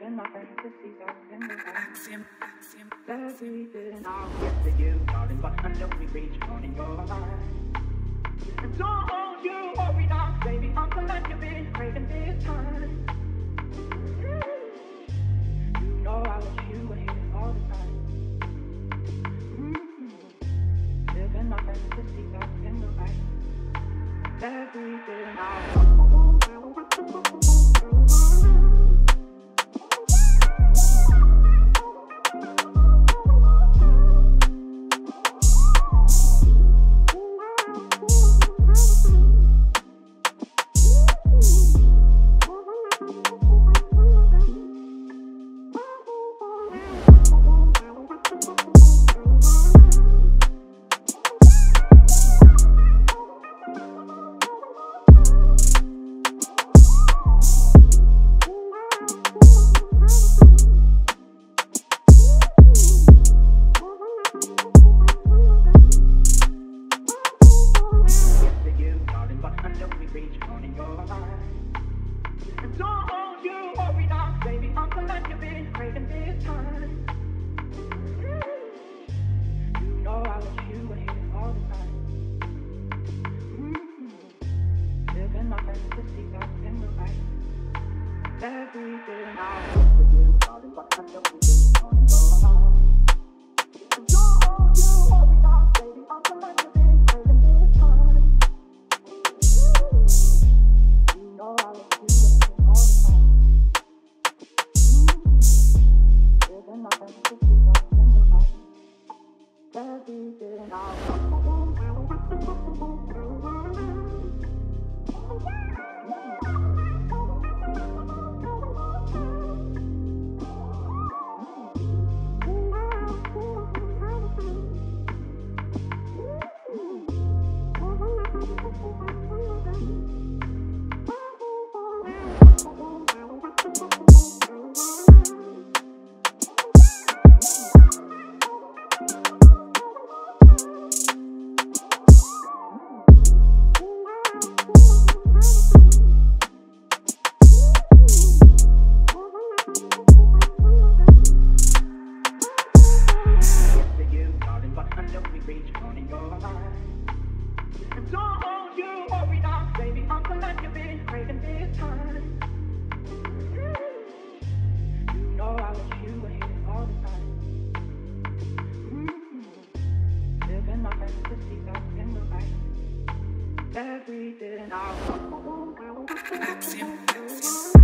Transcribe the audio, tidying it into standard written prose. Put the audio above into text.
living my fantasies out in the Axxeum. Everything I'll give to you, darling, but until we reach one in your life. And don't you worry now, baby, I'm glad you've been craving this time. You know I wish you were here all the time. Living my fantasies out in the light. Everything I'll don't you worry now, baby, I'm glad you've been craving this time. You know I wish you were here all the time. Living my fantasies out in the light. Everything I'll do for you, darling, but until we reach one in your life. Don't you worry now, baby, I'm glad you've been craving this time. You know I wish you were here all the time. Living my fantasies out in the light. Everything I'll reach one in your life. And don't you worry now, baby, I'm glad you've been craving this time. You know I wish you were here all the time. Living my fantasies out in the light. Everything I'll